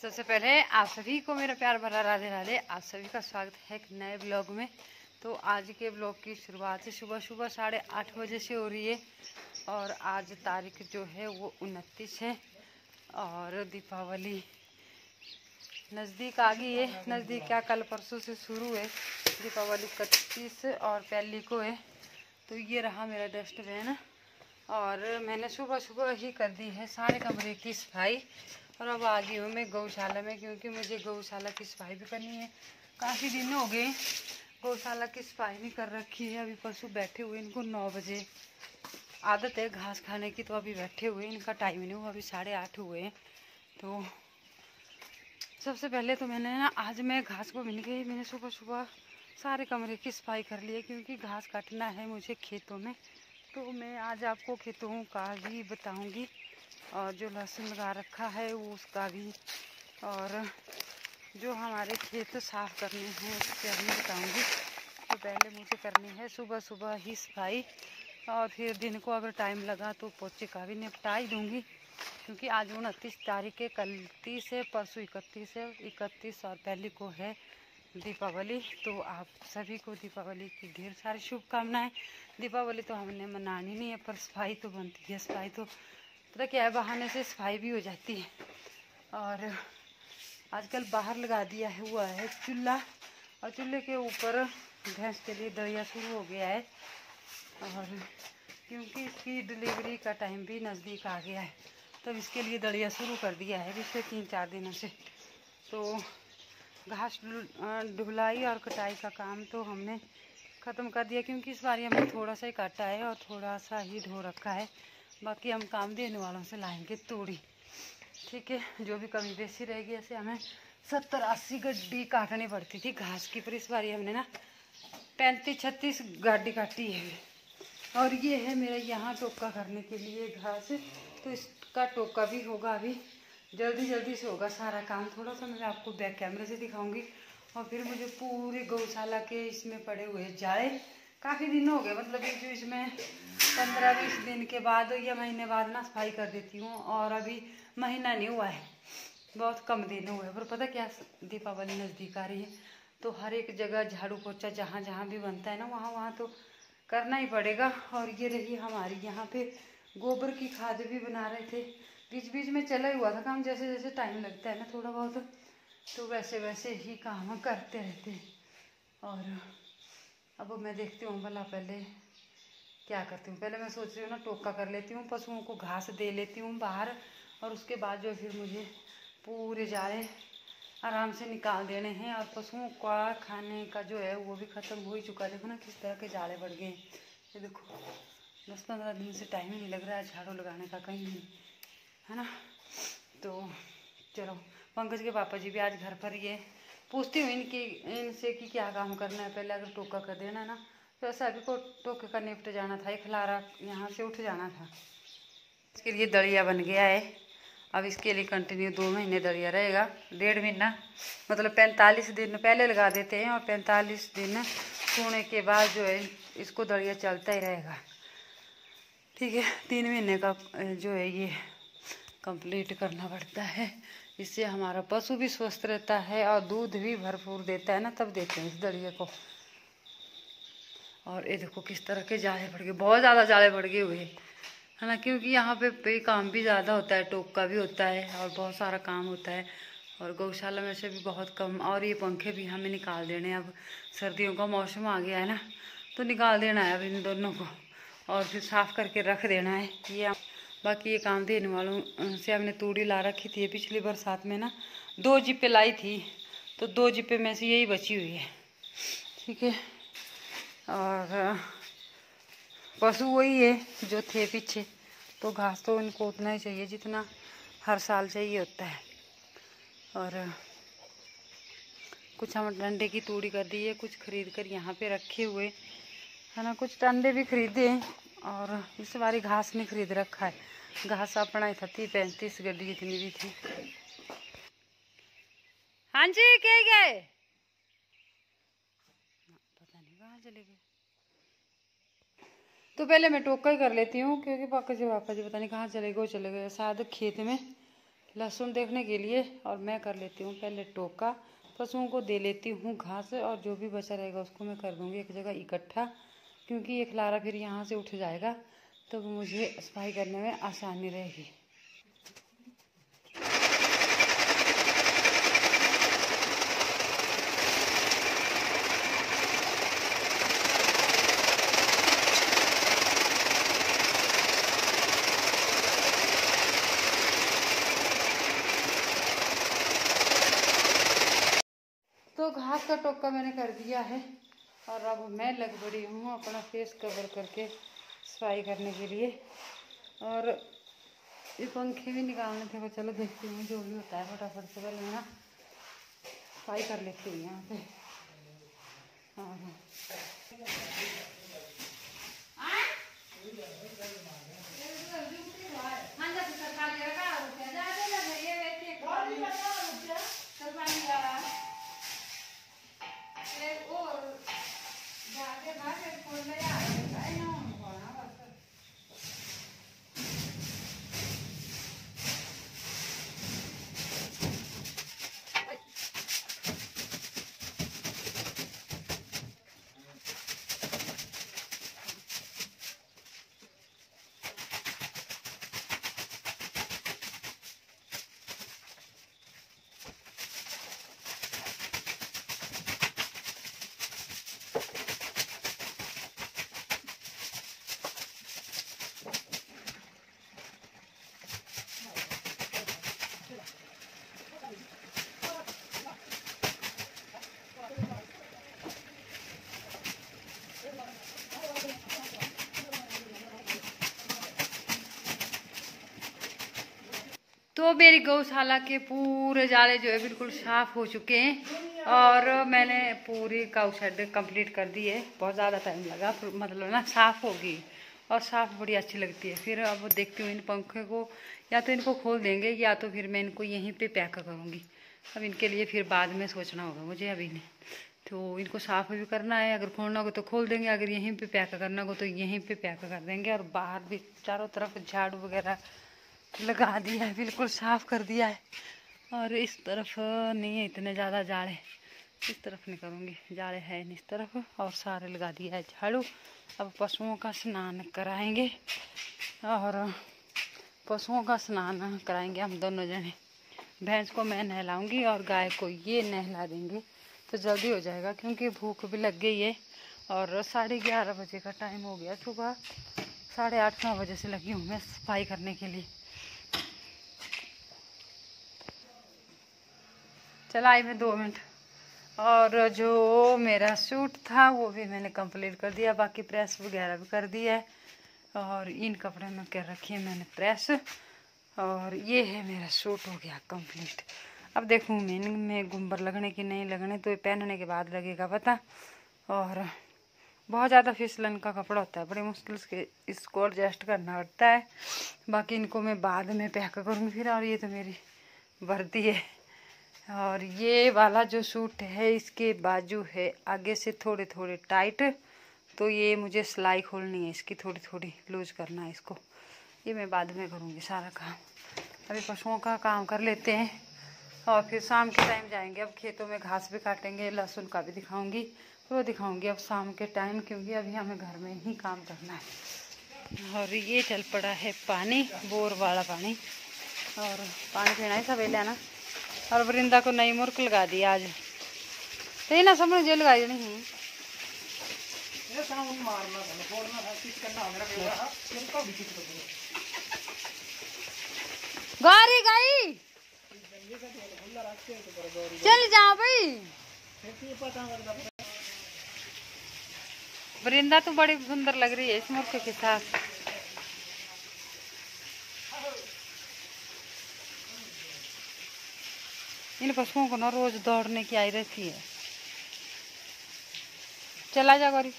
सबसे पहले आप सभी को मेरा प्यार भरा राधे राधे। आप सभी का स्वागत है एक नए ब्लॉग में। तो आज के ब्लॉग की शुरुआत से सुबह 8:30 बजे से हो रही है और आज तारीख जो है वो 29 है और दीपावली नज़दीक आ गई है। नज़दीक क्या, कल परसों से शुरू है दीपावली, 31 और पहली को है। तो ये रहा मेरा डस्टबिन और मैंने सुबह ही कर दी है सारे कमरे की सफाई। और अब आ गई हूँ मैं गौशाला में, क्योंकि मुझे गौशाला की सफाई भी करनी है। काफ़ी दिन हो गए गौशाला की सफाई नहीं कर रखी है। अभी पशु बैठे हुए, इनको 9 बजे आदत है घास खाने की, तो अभी बैठे हुए, इनका टाइम नहीं हुआ, अभी 8:30 हुए हैं। तो सबसे पहले तो मैंने ना आज मैं घास को मिल गई, मैंने सुबह सारे कमरे की सफाई कर ली है, क्योंकि घास काटना है मुझे खेतों में। तो मैं आज आपको खेतों का भी बताऊंगी और जो लहसुन लगा रखा है वो उसका भी, और जो हमारे खेत साफ करने हैं उसका भी बताऊंगी। तो पहले मुझे करनी है सुबह ही सफाई, और फिर दिन को अगर टाइम लगा तो पोछे का भी निपटा ही दूँगी, क्योंकि आज 29 तारीख है, कल 30 है, परसों 31 है, 31 और पहली को है दीपावली। तो आप सभी को दीपावली की ढेर सारी शुभकामनाएं। दीपावली तो हमने मनानी नहीं है, पर सफाई तो बनती है। सफाई तो पता क्या है, बहाने से सफाई भी हो जाती है। और आजकल बाहर लगा दिया है हुआ है चूल्हा, और चूल्हे के ऊपर भैंस के लिए दलिया शुरू हो गया है। और क्योंकि इसकी डिलीवरी का टाइम भी नज़दीक आ गया है, तब इसके लिए दलिया शुरू कर दिया है पिछले 3-4 दिनों से। तो घास ढुलाई और कटाई का काम तो हमने ख़त्म कर दिया, क्योंकि इस बार हमने थोड़ा सा ही काटा है और थोड़ा सा ही ढो रखा है। बाकी हम काम देने वालों से लाएंगे तोड़ी, ठीक है। जो भी कमी बेसी रहेगी, ऐसे हमें 70-80 गड्डी काटनी पड़ती थी घास की, पर इस बार हमने ना 35-36 गाड़ी काटी है। और ये है मेरा यहाँ टोका करने के लिए घास, तो इसका टोका भी होगा अभी जल्दी से होगा सारा काम। थोड़ा सा मैं आपको बैक कैमरे से दिखाऊंगी। और फिर मुझे पूरे गौशाला के इसमें पड़े हुए जाए, काफ़ी दिन हो गए, मतलब जो इसमें 15-20 दिन के बाद या महीने बाद ना सफाई कर देती हूँ, और अभी महीना नहीं हुआ है, बहुत कम दिन हुए। पर पता क्या, दीपावली नज़दीक आ रही है, तो हर एक जगह झाड़ू पोछा जहाँ जहाँ भी बनता है ना, वहाँ तो करना ही पड़ेगा। और ये रही हमारी यहाँ पे गोबर की खाद भी बना रहे थे, बीच में चला ही हुआ था काम। जैसे जैसे टाइम लगता है ना थोड़ा बहुत, तो वैसे ही काम करते रहते हैं। और अब मैं देखती हूँ भला पहले क्या करती हूँ। पहले मैं सोच रही हूँ ना टोका कर लेती हूँ, पशुओं को घास दे लेती हूँ बाहर, और उसके बाद जो फिर मुझे पूरे जाले आराम से निकाल देने हैं। और पशुओं का खाने का जो है वो भी ख़त्म हो ही चुका है। देखो ना किस तरह के जाले बढ़ गए। ये देखो 10-15 दिन से टाइम ही नहीं लग रहा है झाड़ू लगाने का कहीं नहीं, है ना। तो चलो, पंकज के पापा जी भी आज घर पर ही है। पूछती हूँ इनसे कि क्या काम करना है। पहले अगर टोका कर देना ना, तो सभी को टोके का निपट जाना था, एक खलारा यहाँ से उठ जाना था। इसके लिए दलिया बन गया है। अब इसके लिए कंटिन्यू 2 महीने दलिया रहेगा, 1.5 महीना, मतलब 45 दिन पहले लगा देते हैं, और 45 दिन सोने के बाद जो है इसको दलिया चलता ही रहेगा, ठीक है। 3 महीने का जो है ये कंप्लीट करना पड़ता है। इससे हमारा पशु भी स्वस्थ रहता है और दूध भी भरपूर देता है ना, तब देते हैं इस दलिया को। और ये देखो किस तरह के जाले बढ़ गए, बहुत ज़्यादा जाले बढ़ गए हुए, है ना, क्योंकि यहाँ पे काम भी ज़्यादा होता है, टोका भी होता है और बहुत सारा काम होता है। और गौशाला में से भी बहुत कम। और ये पंखे भी हमें निकाल देने, अब सर्दियों का मौसम आ गया है ना, तो निकाल देना है अब इन दोनों को, और फिर साफ़ करके रख देना है ये। बाकी ये काम देने वालों से हमने तूड़ी ला रखी थी पिछली बरसात में ना, 2 जिप्पे लाई थी, तो 2 जिप्पे में से यही बची हुई है, ठीक है। और पशु वही है जो थे पीछे, तो घास तो इनको उतना ही चाहिए जितना हर साल चाहिए होता है। और कुछ हम डंडे की तूड़ी कर दी है, कुछ खरीद कर यहाँ पे रखे हुए, है ना, कुछ डंडे भी खरीदे। और इस बारी घास नहीं खरीद रखा है, घास अपना ही था, 35 गड्डी जितनी भी थी। हाँ जी, क्या गए, पता नहीं कहाँ चले गए। तो पहले मैं टोका ही कर लेती हूँ, क्योंकि पापा जी पता नहीं कहाँ चले गए, शायद खेत में, लहसुन देखने के लिए। और मैं कर लेती हूँ पहले टोका, पशुओं को दे लेती हूँ घास, और जो भी बचा रहेगा उसको मैं कर दूँगी एक जगह इकट्ठा, क्योंकि ये खलारा फिर यहाँ से उठ जाएगा तो मुझे सफाई करने में आसानी रहेगी। तो घास का टोका मैंने कर दिया है और अब मैं लग पड़ी हूँ अपना फेस कवर करके सफाई करने के लिए। और ये पंखे भी निकालने थे, वो चलो देखती हूँ जो भी होता है फटाफट से पहले ना सफाई कर लेती हूँ यहाँ पे। और तो मेरी गौशाला के पूरे जाले जो है बिल्कुल साफ हो चुके हैं और मैंने पूरी काऊ शेड कंप्लीट कर दी है। बहुत ज़्यादा टाइम लगा, मतलब ना साफ होगी और साफ बड़ी अच्छी लगती है। फिर अब देखती हूँ इन पंखे को, या तो इनको खोल देंगे या तो फिर मैं इनको यहीं पे पैक करूँगी। अब इनके लिए फिर बाद में सोचना होगा मुझे, अभी नहीं। तो इनको साफ भी करना है, अगर खोलना होगा तो खोल देंगे, अगर यहीं पे पैक करना होगा तो यहीं पे पैक कर देंगे। और बाहर भी चारों तरफ झाड़ू वगैरह लगा दिया है, बिल्कुल साफ कर दिया है। और इस तरफ नहीं है इतने ज़्यादा जाड़े, इस तरफ नहीं करूँगी, जाड़े है नहीं इस तरफ, और सारे लगा दिया है झाड़ू। अब पशुओं का स्नान कराएंगे और पशुओं का स्नान कराएंगे हम दोनों जने। भैंस को मैं नहलाऊंगी और गाय को ये नहला देंगे तो जल्दी हो जाएगा, क्योंकि भूख भी लग गई है। और 11:30 बजे का टाइम हो गया, सुबह 8:30-9 बजे से लगी हूँ मैं सफाई करने के लिए। चला आई मैं 2 मिनट। और जो मेरा सूट था वो भी मैंने कंप्लीट कर दिया, बाकी प्रेस वगैरह भी कर दिया है। और इन कपड़े में कर रखी है मैंने प्रेस, और ये है मेरा सूट हो गया कंप्लीट। अब देखूँ मीनिंग में गुम्बर लगने की नहीं लगने, तो ये पहनने के बाद लगेगा पता। और बहुत ज़्यादा फिसलन का कपड़ा होता है, बड़ी मुश्किल से इसको एडजस्ट करना पड़ता है। बाकी इनको मैं बाद में पैक करूँगी फिर। और ये तो मेरी वर्दी है। और ये वाला जो सूट है इसके बाजू है आगे से थोड़े थोड़े टाइट, तो ये मुझे सिलाई खोलनी है इसकी, थोड़ी थोड़ी लूज करना है इसको। ये मैं बाद में करूँगी सारा काम। अभी पशुओं का काम कर लेते हैं और फिर शाम के टाइम जाएंगे। अब खेतों में घास भी काटेंगे, लहसुन का भी दिखाऊंगी, वो दिखाऊंगी अब शाम के टाइम, क्योंकि अभी हमें घर में ही काम करना है। और ये चल पड़ा है पानी, बोर वाला पानी, और पानी पीना ही सवेले ना। और वृंदा को नई मुर्क लगा दी आज, तो ये ना समझ जो लगाई नहीं गौरी गई, चल जाओ भाई। वृंदा तो बड़ी सुंदर लग रही है इस मुर्के के साथ। इन पशुओं को ना रोज दौड़ने की आई रहती है। चला जा गौरी,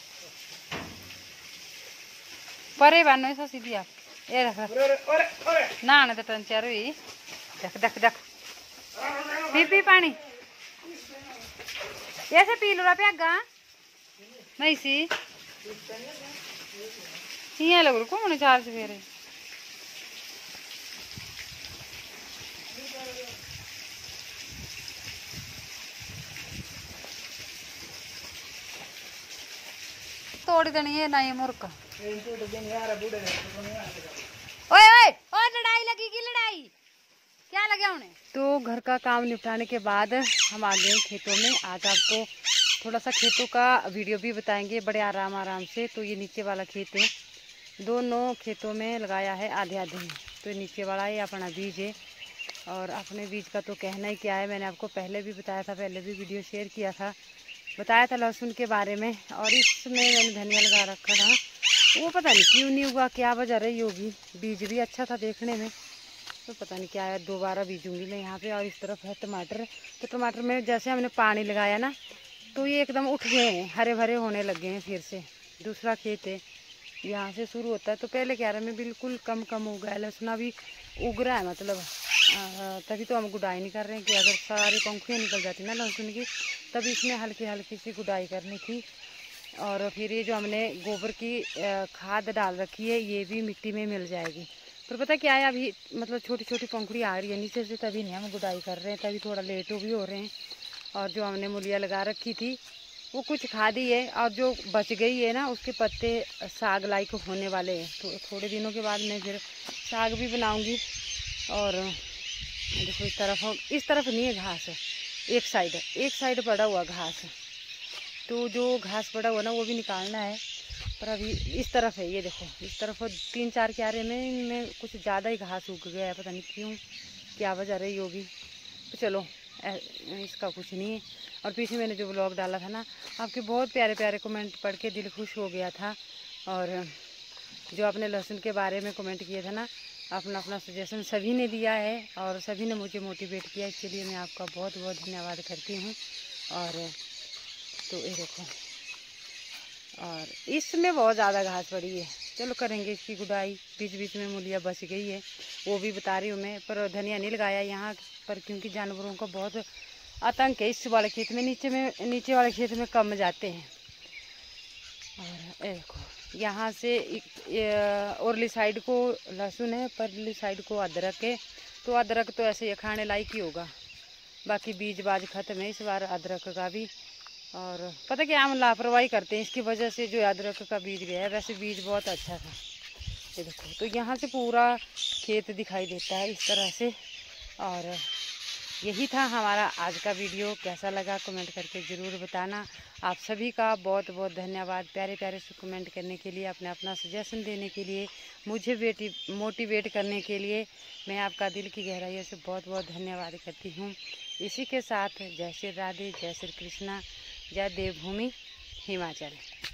परे बानो ऐसा सीधी आप ये रख ना आने तो टंचार हुई। देख देख देख, पी पानी ऐसे पी लो प्यागा नहीं सी इं लग को मैंने 4 सवेरे। तोड़ देनी है ना ये मुर्गा। ओए ओए ओए लड़ाई लगेगी लड़ाई, क्या लगे उन्हें। तो घर का काम निपटाने के बाद हम आ गए खेतों में। आज आपको थोड़ा सा खेतों का वीडियो भी बताएंगे बड़े आराम आराम से। तो ये नीचे वाला खेत है, दोनों खेतों में लगाया है आधे आधे में। तो नीचे वाला ये अपना बीज है, और अपने बीज का तो कहना ही क्या है। मैंने आपको पहले भी बताया था, पहले भी वीडियो शेयर किया था, बताया था लहसुन के बारे में। और इसमें मैंने धनिया लगा रखा था, वो पता नहीं क्यों नहीं हुआ, क्या वजह रही होगी। बीज भी अच्छा था देखने में, तो पता नहीं क्या है। दोबारा बीजूंगी मैं यहाँ पे। और इस तरफ है टमाटर। तो टमाटर में जैसे हमने पानी लगाया ना, तो ये एकदम उठ गए हैं, हरे भरे होने लगे हैं फिर से। दूसरा खेत है, यहाँ से शुरू होता है। तो पहले क्यारे में बिल्कुल कम कम उग गया, लहसुन भी उग रहा है मतलब। तभी तो हम गुडाई नहीं कर रहे हैं कि अगर सारी पंखुड़ियाँ निकल जाती ना लहसुन की, तब इसमें हल्की हल्की सी गुडाई करनी थी। और फिर ये जो हमने गोबर की खाद डाल रखी है, ये भी मिट्टी में मिल जाएगी। पर पता क्या है, अभी मतलब छोटी छोटी पंखुड़ी आ रही है नीचे से, तभी नहीं हम गुडाई कर रहे हैं, तभी थोड़ा लेट भी हो रहे हैं। और जो हमने मूलियाँ लगा रखी थी वो कुछ खादी है, और जो बच गई है ना, उसके पत्ते साग लाइक होने वाले हैं। तो थोड़े दिनों के बाद मैं फिर साग भी बनाऊंगी। और देखो इस तरफ नहीं है घास, एक साइड पड़ा हुआ घास। तो जो घास पड़ा हुआ ना वो भी निकालना है। पर अभी इस तरफ है, ये देखो इस तरफ 3-4 क्यारे में इनमें कुछ ज़्यादा ही घास उग गया है, पता नहीं क्यों, क्या वजह रही होगी। तो चलो इसका कुछ नहीं है। और पीछे मैंने जो ब्लॉग डाला था ना, आपके बहुत प्यारे प्यारे कमेंट पढ़ के दिल खुश हो गया था। और जो आपने लहसुन के बारे में कमेंट किए थे ना, अपना अपना सजेशन सभी ने दिया है, और सभी ने मुझे मोटिवेट किया। इसके लिए मैं आपका बहुत बहुत धन्यवाद करती हूँ। और तो ये देखो, और इसमें बहुत ज़्यादा घास पड़ी है। चलो करेंगे इसकी गुडाई। बीच बीच में मूलियाँ बच गई है, वो भी बता रही हूँ मैं। पर धनिया नहीं लगाया यहाँ पर, क्योंकि जानवरों का बहुत आतंक है इस वाले खेत में। नीचे वाले खेत में कम जाते हैं। और देखो यहाँ से औरली साइड को लहसुन है, परली साइड को अदरक है। तो अदरक तो ऐसे ये खाने लायक ही होगा, बाकी बीज बाज खत्म है इस बार अदरक का भी। और पता क्या, हम लापरवाही करते हैं, इसकी वजह से जो अदरक का बीज गया है। वैसे बीज बहुत अच्छा था, ये देखो। तो यहाँ से पूरा खेत दिखाई देता है इस तरह से। और यही था हमारा आज का वीडियो। कैसा लगा कमेंट करके ज़रूर बताना। आप सभी का बहुत बहुत धन्यवाद प्यारे प्यारे से कमेंट करने के लिए, अपना सजेशन देने के लिए, मुझे मोटिवेट करने के लिए। मैं आपका दिल की गहराइयों से बहुत बहुत धन्यवाद करती हूँ। इसी के साथ जय श्री राधे, जय श्री कृष्णा, जय देवभूमि हिमाचल।